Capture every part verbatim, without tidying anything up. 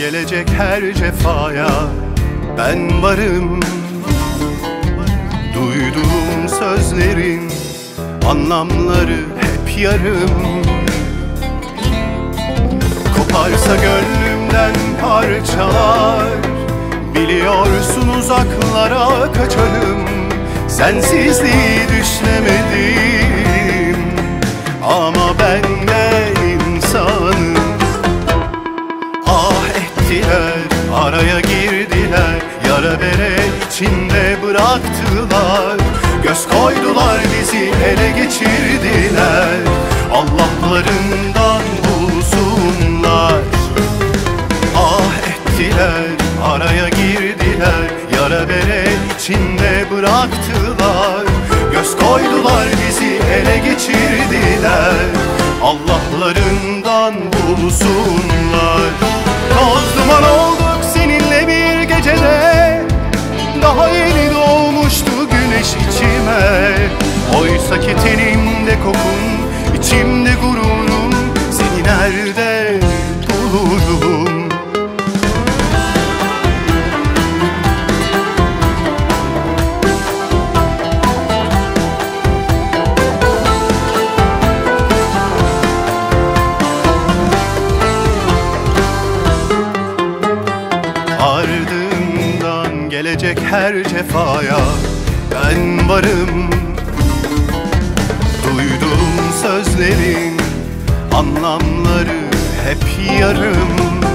gelecek her cefaya ben varım. Duyduğum sözlerin anlamları hep yarım. Koparsa gönlümden parçalar, biliyorsun uzaklara kaçarım. Sensizliği düşlemedim ama ben de insanım. Ah ettiler, araya girdiler, yara bere içinde bıraktılar. Göz koydular, bizi ele geçirdiler. Allah'larından bulsunlar. Ah ettiler, araya girdiler, yara bere içinde bıraktılar. Göz koydular, bizi ele geçirdiler. Allah'larından bulsunlar. Toz duman olduk seninle bir gecede, daha yeni doğmuştu güneş içime. Oysa ki tenimde kokun, içimde gururun, seni nerede bulurum? Ardından gelecek her cefaya ben varım. Duyduğum sözlerin anlamları hep yarım.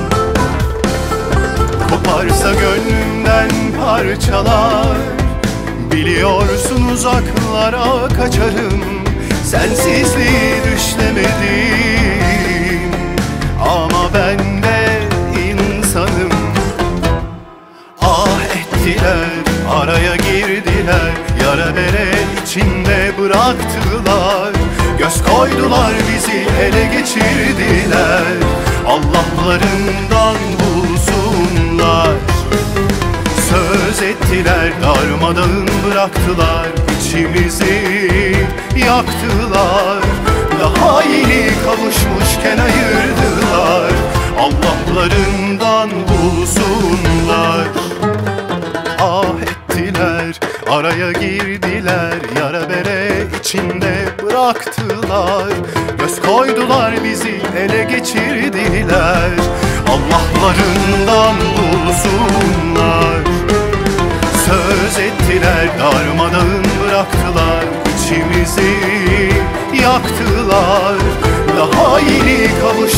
Koparsa gönlümden parçalar, biliyorsun uzaklara kaçarım. Sensizliği düşlemedim ama ben de insanım. Ah ettiler, araya girdiler, yara bere içinde bıraktılar. Göz koydular, bizi ele geçirdiler. Allah'larından bulsunlar. Söz ettiler, darmadağın bıraktılar. İçimizi yaktılar. Daha yeni kavuşmuşken ayırdılar. Allah'larından bulsunlar. Ah ettiler, araya girdiler, yara bere içinde bıraktılar. Göz koydular, bizi ele geçirdiler. Allah'larından bulsunlar. Söz ettiler, darmadağın bıraktılar. İçimizi yaktılar. Daha yeni kavuş